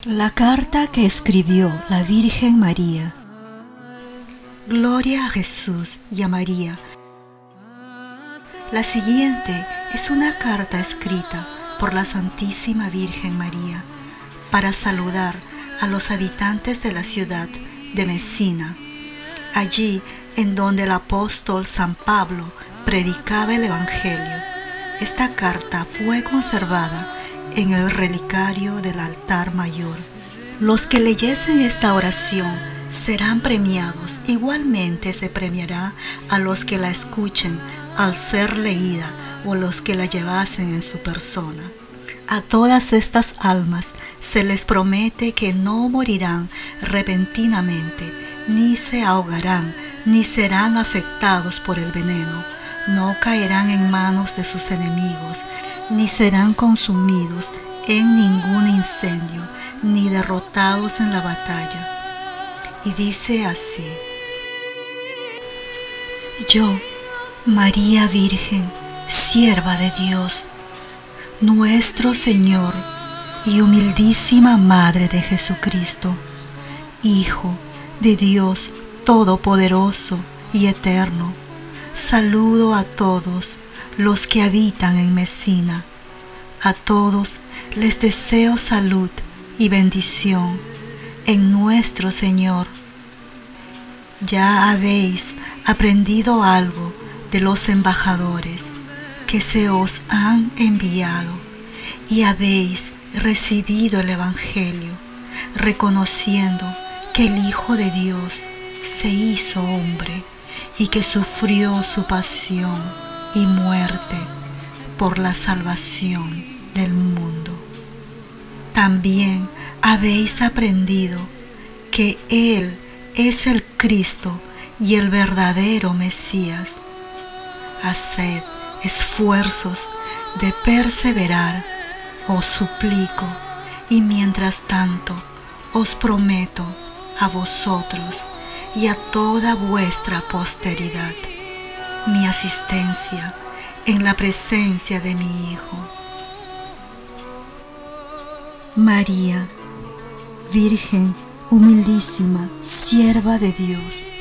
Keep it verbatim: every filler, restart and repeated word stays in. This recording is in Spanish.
La carta que escribió la Virgen María. Gloria a Jesús y a María. La siguiente es una carta escrita por la Santísima Virgen María para saludar a los habitantes de la ciudad de Mesina, allí en donde el apóstol San Pablo predicaba el Evangelio. Esta carta fue conservada en el relicario del altar mayor. Los que leyesen esta oración serán premiados. Igualmente se premiará a los que la escuchen al ser leída o los que la llevasen en su persona. A todas estas almas se les promete que no morirán repentinamente, ni se ahogarán, ni serán afectados por el veneno, no caerán en manos de sus enemigos, ni serán consumidos en ningún incendio, ni derrotados en la batalla. Y dice así: Yo, María Virgen, sierva de Dios, nuestro Señor y humildísima Madre de Jesucristo, Hijo de Dios Todopoderoso y Eterno, saludo a todos los que habitan en Mesina. A todos les deseo salud y bendición en nuestro Señor. Ya habéis aprendido algo de los embajadores que se os han enviado y habéis recibido el Evangelio, reconociendo que el Hijo de Dios se hizo hombre y que sufrió su pasión y muerte por la salvación del mundo. También habéis aprendido que Él es el Cristo y el verdadero Mesías. Haced esfuerzos de perseverar, os suplico, y mientras tanto os prometo a vosotros y a toda vuestra posteridad mi asistencia en la presencia de mi Hijo. María, Virgen humildísima, sierva de Dios,